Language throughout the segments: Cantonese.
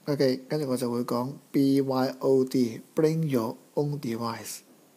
OK， 跟住我就會講 BYOD，Bring Your Own Device。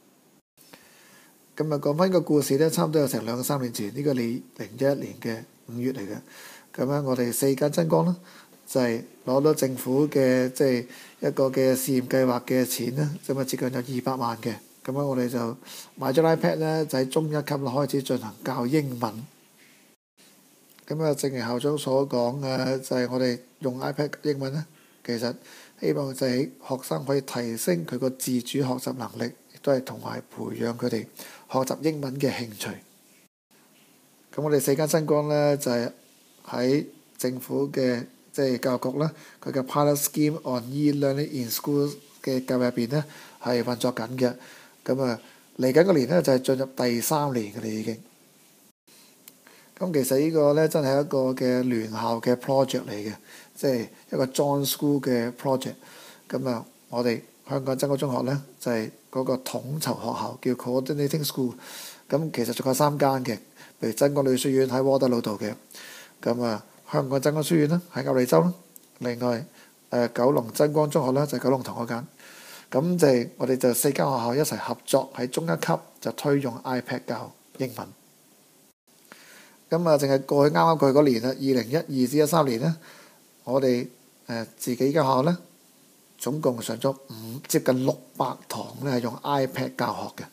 咁啊，講翻個故事咧，差唔多有成2-3年前，呢個2011年嘅5月嚟嘅。咁樣我哋4間真光啦，就係攞到政府嘅即係一個嘅試驗計劃嘅錢啦，咁啊接近有200萬嘅。咁樣我哋就買咗 iPad 咧，就喺中一級開始進行教英文。咁啊，正如校長所講嘅，就係我哋用 iPad 英文咧，其實希望就係學生可以提升佢個自主學習能力，亦都係同埋培養佢哋學習英文嘅興趣。咁我哋4間真光咧，就係喺政府嘅即係教育局啦，佢嘅 Pilot Scheme on E-Learning in Schools 嘅計劃入邊咧係運作緊嘅。咁啊，嚟緊個年咧就係進入第3年嘅啦已經。咁其實呢個咧真係一個嘅聯校嘅 project 嚟嘅，即係一個 joint school 嘅 project。咁啊，我哋香港真光中學咧就係嗰個統籌學校，叫 Coordinating School。咁其實仲有3間嘅，譬如真光女書院喺窩打老道嘅，咁啊香港真光書院啦喺鴨脷洲啦，另外九龍真光中學啦就係九龍塘嗰間。咁就係我哋就4間學校一齊合作喺中一級就推用 iPad 教英文。咁啊，淨係過去啱啱過去嗰年啦，2012至13年咧，我哋自己間學校咧，總共上咗接近600堂咧係用 iPad 教學嘅。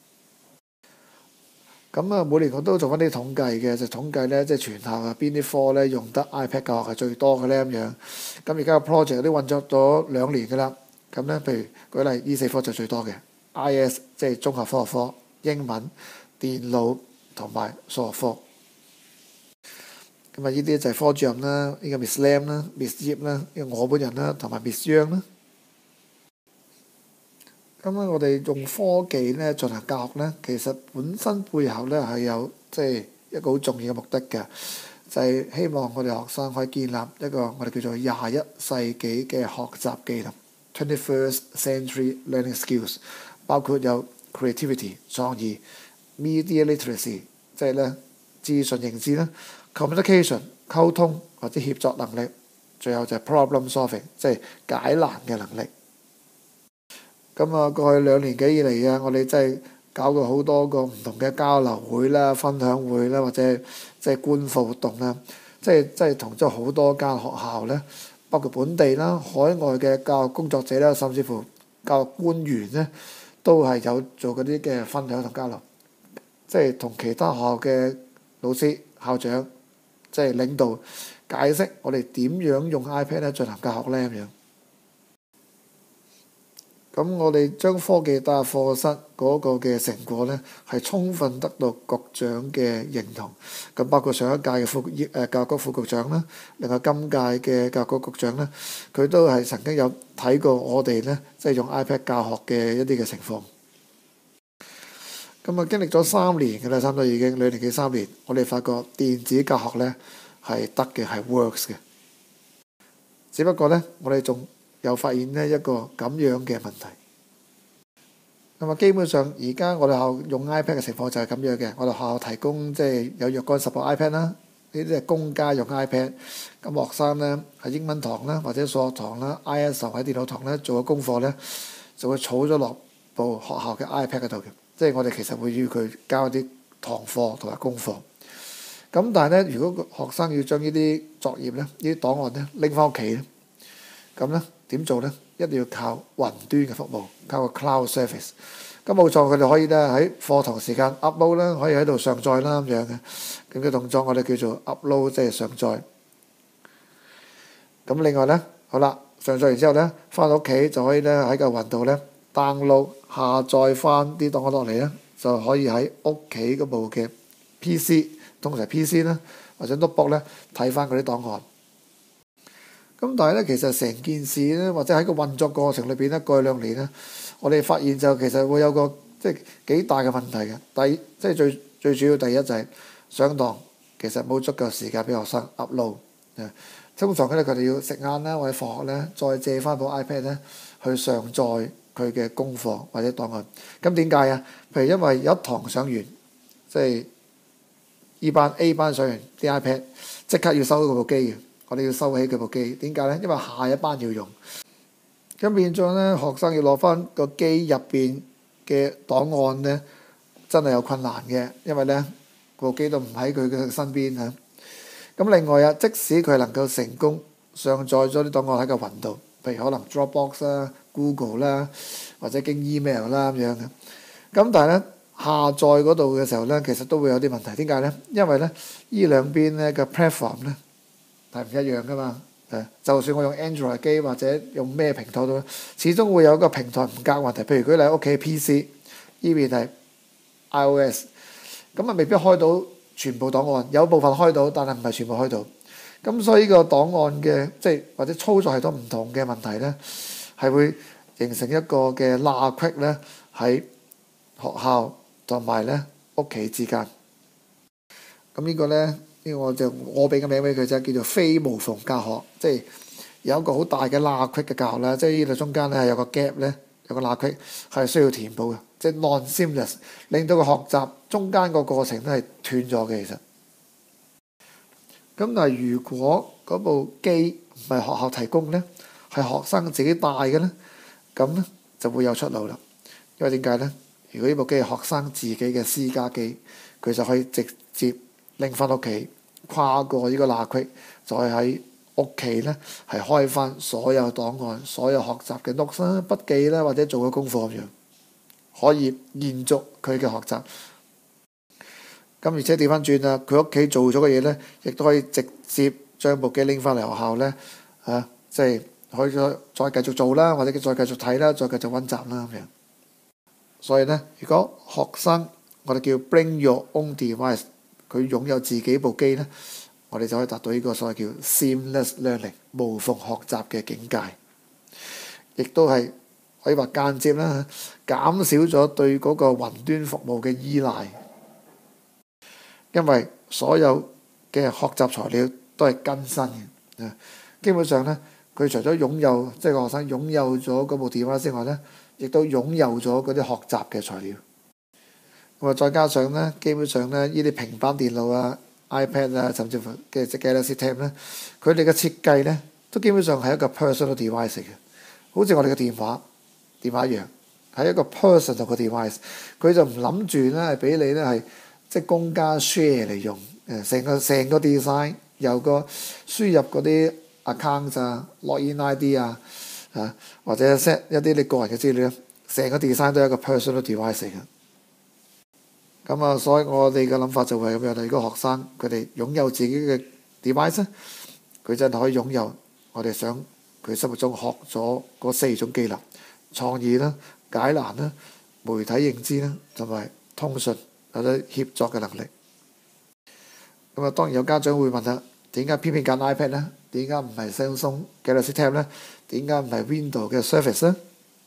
咁啊，每年我都做翻啲統計嘅，就統計咧即係全校啊邊啲科咧用得 iPad 教學係最多嘅咧咁樣。咁而家個 project 都運作咗2年㗎啦。咁咧，譬如舉例，呢4科就最多嘅 IS， 即係綜合科學科、英文、電腦同埋數學科。咁啊，呢啲就係科主任啦，呢個 Miss Lam 啦、Miss Yip 啦，呢個我本人啦，同埋 Miss Yang 啦。咁啊，我哋用科技咧進行教學咧，其實本身背後咧係有即係一個好重要嘅目的嘅，就係希望我哋學生可以建立一個我哋叫做21世紀嘅學習技能 （21st Century Learning Skills），包括有 creativity 創意、media literacy 即係咧資訊認知啦。communication 溝通或者協作能力，最後就係 problem solving 即係解難嘅能力。咁啊，過去2年幾以嚟啊，我哋真係搞過好多個唔同嘅交流會啦、分享會啦，或者即係觀課活動啦，即係同咗好多間學校咧，包括本地啦、海外嘅教育工作者啦，甚至乎教育官員咧，都係有做嗰啲嘅分享同交流，即係同其他學校嘅老師、校長。即係領導解釋我哋點樣用 iPad 咧進行教學咧咁樣。咁我哋將科技帶入課室嗰個嘅成果咧，係充分得到局長嘅認同。咁包括上一屆嘅教育局副局長啦，另外今屆嘅教育局局長咧，佢都係曾經有睇過我哋咧，即係用 iPad 教學嘅一啲嘅情況。咁啊，經歷咗3年嘅啦，差唔多已經2年幾3年，我哋發覺電子教學咧係得嘅，係 works 嘅。只不過咧，我哋仲有發現呢一個咁樣嘅問題。咁啊，基本上而家我哋學校用 iPad 嘅情況就係咁樣嘅。我哋學校提供即係有若干10部 iPad 啦，呢啲係公家用 iPad。咁學生咧喺英文堂啦，或者數學堂啦、IS 喺電腦堂咧做嘅功課咧，就會儲咗落部學校嘅 iPad 嗰度嘅。即係我哋其實會要佢交一啲堂課同埋功課。咁但係咧，如果個學生要將呢啲作業咧、呢啲檔案咧拎翻屋企咧，咁咧點做咧？一定要靠雲端嘅服務，靠個 cloud service。咁冇錯，佢哋可以咧喺課堂時間 upload 啦，可以喺度上載啦咁樣嘅。咁嘅動作我哋叫做 upload，即係上載。咁另外咧，好啦，上載完之後咧，翻到屋企就可以咧喺個雲度咧 download 下載翻啲檔案落嚟咧，就可以喺屋企嗰部嘅 PC， 通常 PC 啦或者 notebook 咧睇翻嗰啲檔案。咁但係咧，其實成件事咧，或者喺個運作過程裏邊咧，過去2年咧，我哋發現就其實會有個即係幾大嘅問題嘅。即係最主要第一就係上堂其實冇足夠時間俾學生 upload。通常佢哋要食晏啦，或者放學咧，再借翻部 iPad 咧去上載佢嘅功課或者檔案。咁點解啊？譬如因為有一堂上完，即係 A 班上完啲 iPad，即刻要收到部機嘅。 我哋要收起佢部機。點解呢？因為下一班要用。咁變咗呢，學生要攞翻個機入邊嘅檔案呢，真係有困難嘅，因為呢部機都唔喺佢嘅身邊啊。咁另外啊，即使佢能夠成功上載咗啲檔案喺個雲度，譬如可能 Dropbox 啦、Google 啦，或者經 email 啦咁樣嘅。咁但係呢，下載嗰度嘅時候呢，其實都會有啲問題。點解呢？因為呢兩邊呢嘅 platform 呢係唔一樣噶嘛。就算我用 Android 機或者用咩平台都，始終會有一個平台唔夾問題。譬如舉例，屋企 PC 呢邊係 iOS， 咁啊未必開到全部檔案，有部分開到，但係唔係全部開到。咁所以呢個檔案嘅即係或者操作系統唔同嘅問題呢，係會形成一個嘅罅隙呢喺學校同埋呢屋企之間。咁呢個呢。呢個我俾個名俾佢啫，叫做非無縫教學，即係有一個好大嘅罅隙嘅教學啦。即係呢度中間咧有個 gap 咧，有個罅隙係需要填補嘅，即係 non-seamless，令到個學習中間個過程都係斷咗嘅。其實咁但係如果嗰部機唔係學校提供咧，係學生自己帶嘅咧，咁咧就會有出路啦。因為點解咧？如果呢部機係學生自己嘅私家機，佢就可以直接拎翻屋企，跨過呢個罅隙，再喺屋企咧係開翻所有檔案、所有學習嘅 notes 啦、筆記啦，或者做嘅功課咁樣，可以延續佢嘅學習。咁而且調翻轉啦，佢屋企做咗嘅嘢咧，亦都可以直接將部機拎翻嚟學校咧，即係可以再繼續做啦，或者再繼續睇啦，再繼續溫習啦咁樣。所以咧，如果學生我哋叫 bring your own device，佢擁有自己部機咧，我哋就可以達到呢個所謂叫 seamless learning 無縫學習嘅境界，亦都係可以話間接啦，減少咗對嗰個雲端服務嘅依賴，因為所有嘅學習材料都係更新嘅。基本上咧，佢除咗擁有即係個學生擁有咗嗰部電話之外咧，亦都擁有咗嗰啲學習嘅材料。咁啊，再加上咧，基本上咧，呢啲平板電腦啊、iPad 啊，甚至乎嘅 Galaxy Tab 咧，佢哋嘅設計咧，都基本上係一個 personal device 嘅，好似我哋嘅電話一樣，係一個 personal 嘅 device。佢就唔諗住咧係俾你咧係即係公家 share 嚟用，成個 design 由個輸入嗰啲 account 啊、login ID 啊，或者 set 一啲你個人嘅資料，成個 design 都係一個 personal device 嚟嘅。咁啊，所以我哋嘅諗法就係咁樣啦。如果學生佢哋擁有自己嘅 device，佢真係可以擁有我哋想佢心目中學咗嗰4種技能：創意啦、解難啦、媒體認知啦，同埋通訊或者協作嘅能力。咁啊，當然有家長會問啦，點解偏偏揀 iPad 咧？點解唔係 Samsung Galaxy Tab 咧？點解唔係 Windows 嘅 Surface 咧？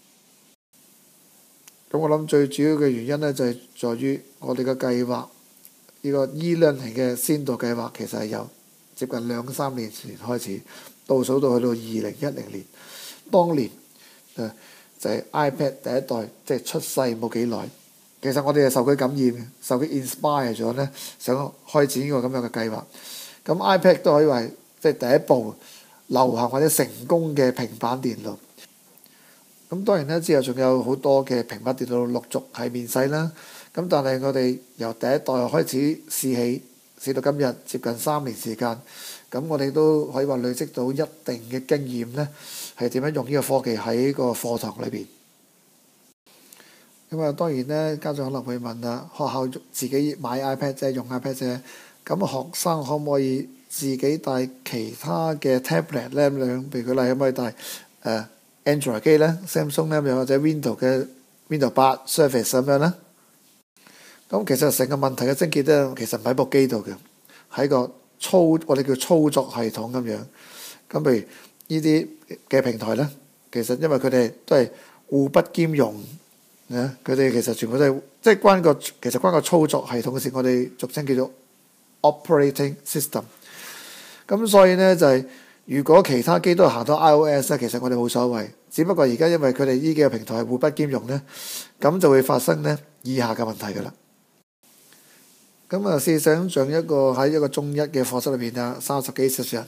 咁我諗最主要嘅原因咧，就係在於我哋嘅計劃，呢個 e-learning 嘅先導計劃，其實係由接近2-3年前開始，倒數到去到2010年，當年就係 iPad 第一代即係出世冇幾耐。其實我哋係受佢感染嘅，受佢 inspire 咗咧，想開展呢個咁樣嘅計劃。咁 iPad 都可以話即係第一部流行或者成功嘅平板電腦。咁當然咧，之後仲有好多嘅平板電腦陸續係面世啦。咁但係我哋由第一代開始試起，試到今日接近3年時間，咁我哋都可以話累積到一定嘅經驗咧，係點樣用呢個科技喺個課堂裏邊。咁啊，當然咧，家長可能會問啦，學校自己買 iPad 啫，用 iPad 啫，咁學生可唔可以自己帶其他嘅 tablet 咧？咁樣，譬如舉例，可唔可以帶Android 機咧、Samsung 咧，又或者 Windows 嘅 Windows 8 Surface 咁樣咧？咁其實成個問題嘅症結咧，其實唔喺部機度嘅，喺個我哋叫操作系統咁樣。咁譬如呢啲嘅平台咧，其實因為佢哋都係互不兼容，佢哋其實全部都係即係關個操作系統嘅事，我哋俗稱叫做 operating system。咁所以咧就係，如果其他機都行到 iOS 咧，其實我哋冇所謂。只不過而家因為佢哋呢幾個平台係互不兼容咧，咁就會發生咧以下嘅問題㗎啦。咁啊，試想像喺一個中一嘅課室裏邊啊，30幾40人，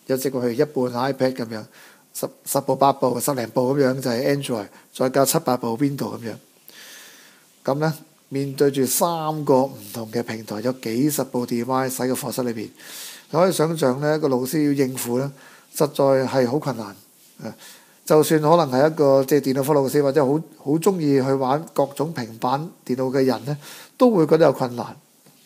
有隻過去一半 iPad 咁樣，十部8部10零部咁樣就係 Android， 再加7、8部 Windows 咁樣。咁咧面對住3個唔同嘅平台，有幾十部 device 喺個課室裏邊，你可以想象咧，個老師要應付咧，實在係好困難。就算可能係一個即係電腦科老師，或者好中意去玩各種平板電腦嘅人咧，都會覺得有困難。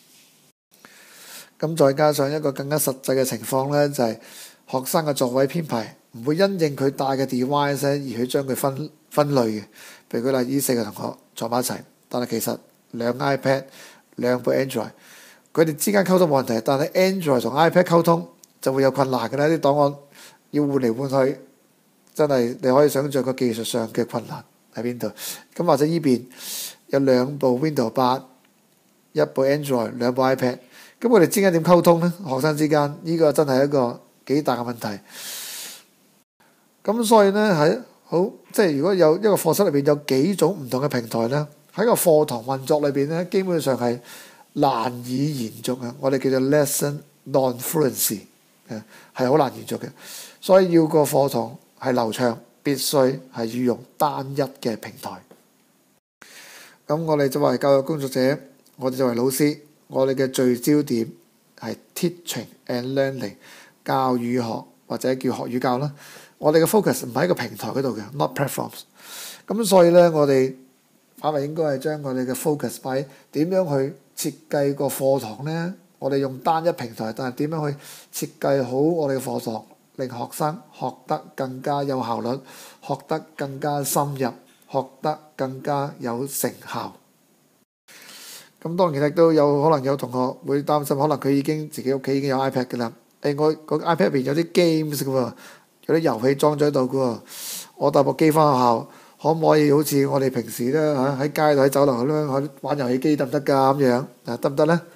咁再加上一個更加實際嘅情況咧，就係學生嘅座位編排唔會因應佢帶嘅 device 而去將佢分類嘅。譬如舉例，呢4個同學坐埋一齊，但係其實2 iPad 2部 Android， 佢哋之間溝通冇問題，但係 Android 同 iPad 溝通就會有困難嘅啦。啲檔案要換嚟換去，真係你可以想像個技術上嘅困難喺邊度。咁或者呢邊有2部 Windows 8， 1部 Android， 2部 iPad， 咁我哋之間點溝通呢？學生之間呢個真係一個幾大嘅問題。咁所以呢，即係如果有一個課室裏邊有幾種唔同嘅平台呢，喺個課堂運作裏邊呢，基本上係難以延續啊！我哋叫做 lesson non-fluency， 係好難延續嘅。所以要個課堂係流暢，必須係要用單一嘅平台。咁我哋作為教育工作者，我哋作為老師，我哋嘅聚焦點係 teaching and learning， 教與學或者叫學與教啦。我哋嘅 focus 唔喺個平台嗰度嘅 ，not platforms。咁所以咧，我哋反為應該係將我哋嘅 focus 擺點樣去設計個課堂咧。我哋用單一平台，但係點樣去設計好我哋嘅課堂，令學生學得更加有效率，學得更加深入，學得更加有成效。咁當然亦都有可能有同學會擔心，可能佢已經自己屋企已經有 iPad 嘅啦。我個 iPad 入邊有啲 games 嘅喎，有啲遊戲裝咗喺度嘅喎。我帶部機翻學校，可唔可以好似我哋平時咧喺街度喺酒樓咁樣玩遊戲機得唔得㗎？咁樣得唔得咧？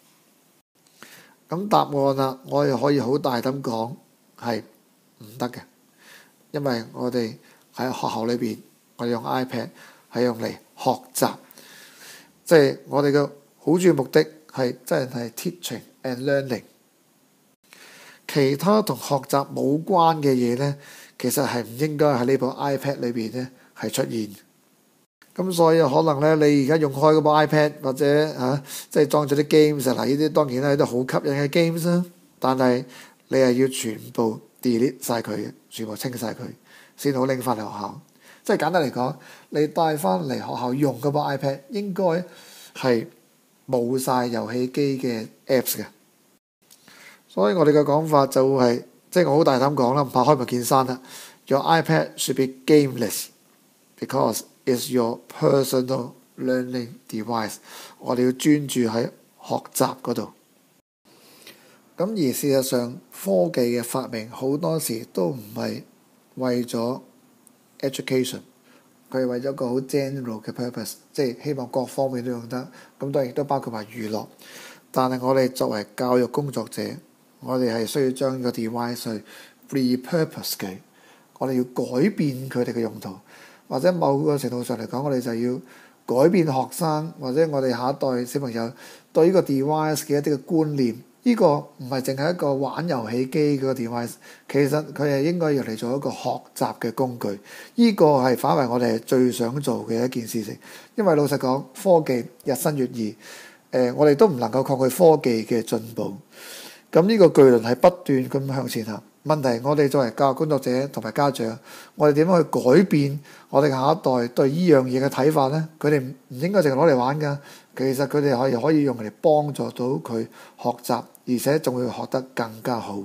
咁答案啦，我哋可以好大膽講係唔得嘅，因為我哋喺學校裏邊，我哋用 iPad 係用嚟學習，即係我哋嘅好主要目的係真係 teaching and learning。其他同學習冇關嘅嘢咧，其實係唔應該喺呢部 iPad 裏邊咧係出現。咁所以可能咧，你而家用開嗰部 iPad 或者即係裝咗啲 games 嗱，呢啲當然咧都好吸引嘅 games 啦。但係你係要全部 delete 晒佢嘅，全部清晒佢，先好拎翻嚟學校。即係簡單嚟講，你帶翻嚟學校用嗰部 iPad 應該係冇晒遊戲機嘅 apps 嘅。所以我哋嘅講法就係，即係我好大膽講啦，唔怕開門見山啦。Your iPad should be gameless because it's your personal learning device。我哋要專注喺學習嗰度。咁而事實上，科技嘅發明好多時都唔係為咗 education， 佢係為咗個好 general 嘅 purpose， 即係希望各方面都用得。咁當然亦都包括埋娛樂。但係我哋作為教育工作者，我哋係需要將個 device 去 repurpose 佢，我哋要改變佢哋嘅用途，或者某個程度上嚟講，我哋就要改變學生或者我哋下一代小朋友對呢個 device 嘅一啲嘅觀念。呢個唔係淨係一個玩遊戲機嗰個 device， 其實佢係應該用嚟做一個學習嘅工具。呢個係反為我哋最想做嘅一件事情，因為老實講，科技日新月異，我哋都唔能夠抗拒科技嘅進步。咁呢個巨輪係不斷咁向前行。問題我哋作為教育工作者同埋家長，我哋點樣去改變我哋下一代對呢樣嘢嘅睇法呢？佢哋唔應該淨係攞嚟玩㗎，其實佢哋可以用嚟幫助到佢學習，而且仲會學得更加好。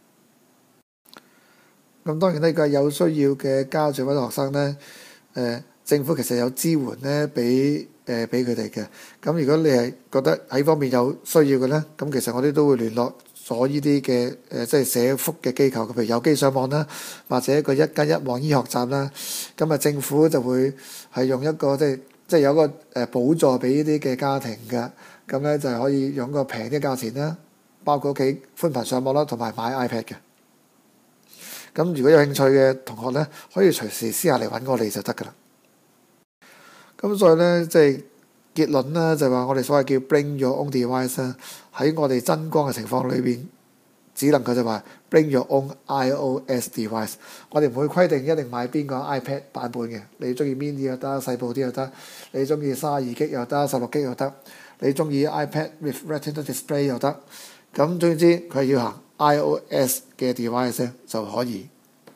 咁當然呢個有需要嘅家長或者學生呢，政府其實有支援呢俾佢哋嘅。咁如果你係覺得喺方面有需要嘅呢，咁其實我哋都會聯絡咗呢啲嘅即係社福嘅機構，譬如有機上網啦，或者一個1+1網醫學站啦。咁啊，政府就會係用一個即係有個補助俾呢啲嘅家庭嘅。咁咧就係可以用個平啲價錢啦，包括屋企寬頻上網啦，同埋買 iPad 嘅。咁如果有興趣嘅同學咧，可以隨時私下嚟揾我哋就得㗎啦。咁所以咧，即係結論啦，就係話我哋所謂叫 bring your own device 喺我哋真光嘅情況裏邊， 只能夠就話 bring your own iOS device。我哋唔會規定一定買邊個 iPad 版本嘅，你中意 mini 又得，細部啲又得，你中意32GB又得，16GB又得，你中意 iPad with retina display 又得。咁總之佢要行 iOS 嘅 device 咧就可以。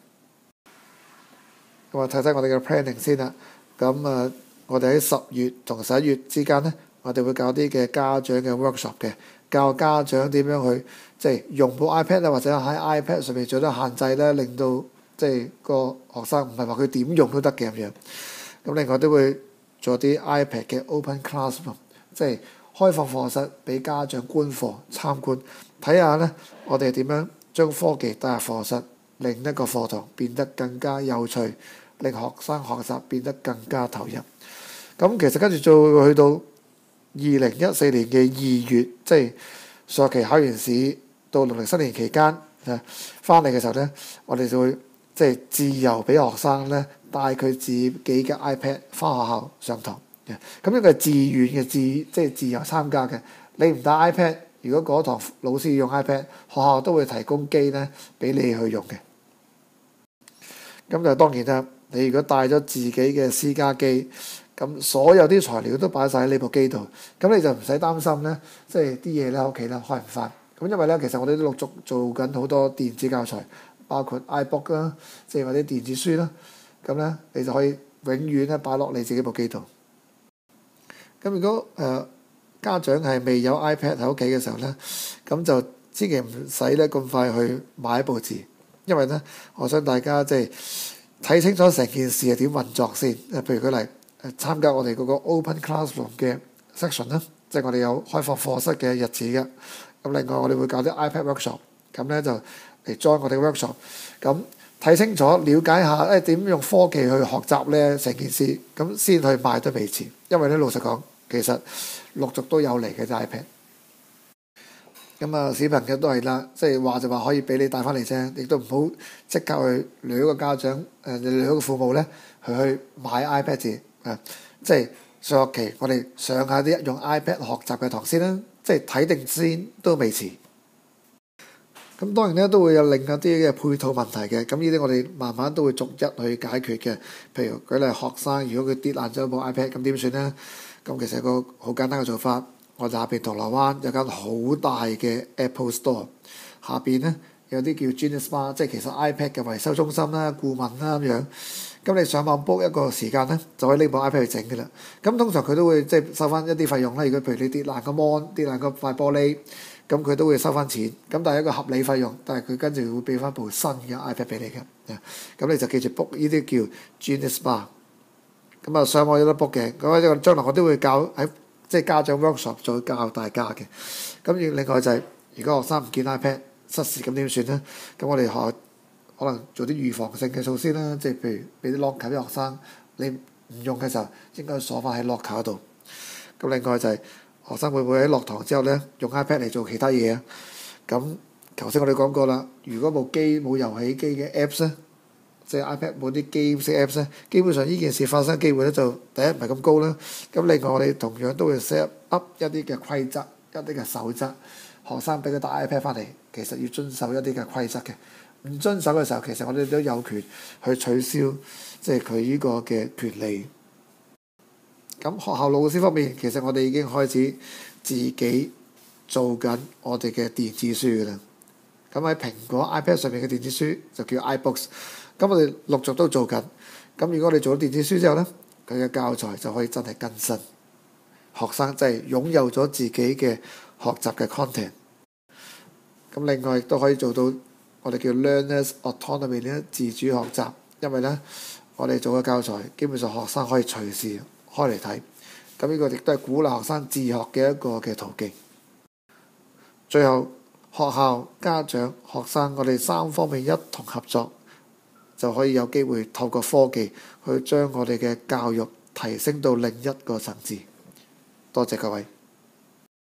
咁啊睇睇我哋嘅 planning 先啦。咁我哋喺10月同11月之間咧，我哋會搞啲嘅家長嘅 workshop 嘅，教家長點樣去即係用部 iPad 啊，或者喺 iPad 上面做得限制咧，令到即係個學生唔係話佢點用都得嘅咁樣。咁另外都會做啲 iPad 嘅 open classroom， 即係開放課室俾家長觀課參觀，睇下咧我哋點樣將科技帶入課室，令一個課堂變得更加有趣，令學生學習變得更加投入。咁其實跟住就會去到2014年嘅2月，即係上學期考完試到農曆新年期間翻嚟嘅時候咧，我哋就會即係自由俾學生咧帶佢自己嘅 iPad 翻學校上堂嘅。咁呢個係自願嘅，即係自由參加嘅。你唔帶 iPad，如果嗰堂老師要用 iPad， 學校都會提供機咧俾你去用嘅。咁就當然啦，你如果帶咗自己嘅私家機，咁所有啲材料都擺晒喺呢部機度，咁你就唔使擔心咧，即係啲嘢咧喺屋企咧開唔翻。咁因為咧，其實我哋都陸續做緊好多電子教材，包括 iBook 啦，即係或者電子書啦。咁咧，你就可以永遠咧擺落你自己部機度。咁如果家長係未有 iPad 喺屋企嘅時候咧，咁就千祈唔使咧咁快去買一部字，因為咧，我想大家即係睇清楚成件事係點運作先。譬如舉例參加我哋嗰個 Open Classroom 嘅 section 啦，即係我哋有開放課室嘅日子嘅。咁另外我哋會搞啲 iPad workshop， 咁咧就嚟 join 我哋嘅 workshop。咁睇清楚，了解下點用科技去學習咧成件事，咁先去買都未遲。因為咧老實講，其實陸續都有嚟嘅 iPad。咁小朋友都係啦，即係話就話可以俾你帶翻嚟啫，亦都唔好即刻去兩個家長兩個父母咧去買 iPad 字。即係上學期我哋上下啲用 iPad 學習嘅堂先啦，即係睇定先都未遲。咁當然咧都會有另一啲嘅配套問題嘅，咁呢啲我哋慢慢都會逐一去解決嘅。譬如舉例學生如果佢跌爛咗部 iPad， 咁點算咧？咁其實有個好簡單嘅做法，我哋下邊銅鑼灣有間好大嘅 Apple Store， 下邊咧有啲叫 Genius Bar， 即係其實 iPad 嘅維修中心啦、顧問啦咁樣。咁你上網 book 一個時間咧，就可以拎部 iPad 去整嘅啦。咁通常佢都會即係收翻一啲費用啦。如果譬如你跌爛個 mon、跌爛個塊玻璃，咁佢都會收翻錢。咁但係一個合理費用，但係佢跟住會俾翻部新嘅 iPad 俾你嘅。咁你就記住 book 呢啲叫 Genius Bar。咁上網有得 book 嘅。咁將來我都會教喺即係家長 workshop 再教大家嘅。咁另外就係如果學生唔見 iPad 失事咁點算咧？咁我哋可能做啲預防性嘅措施啦，即係譬如俾啲 locker 俾學生，你唔用嘅時候應該鎖翻喺 locker 度。咁另外就係學生會唔會喺落堂之後咧用 iPad 嚟做其他嘢啊？咁頭先我哋講過啦，如果部機冇遊戲機嘅 apps 咧，即係 iPad 冇啲 game 式 apps 咧，基本上呢件事發生機會咧就第一唔係咁高啦。咁另外我哋同樣都會 set up 一啲嘅規則、一啲嘅守則，學生俾佢帶 iPad 翻嚟，其實要遵守一啲嘅規則嘅。唔遵守嘅時候，其實我哋都有權去取消，即係佢呢個嘅權利。咁學校老師方面，其實我哋已經開始自己做緊我哋嘅電子書嘅啦。咁喺蘋果 iPad 上面嘅電子書就叫 iBooks。咁我哋陸續都做緊。咁如果我哋做咗電子書之後咧，佢嘅教材就可以真係更新，學生真係擁有咗自己嘅學習嘅 content。咁另外亦都可以做到。我哋叫 learners autonomy 咧，自主學習，因為咧我哋做嘅教材基本上學生可以隨時開嚟睇，咁呢個亦都係鼓勵學生自學嘅一個嘅途徑。最後學校、家長、學生，我哋三方面一同合作，就可以有機會透過科技去將我哋嘅教育提升到另一個層次。多謝各位。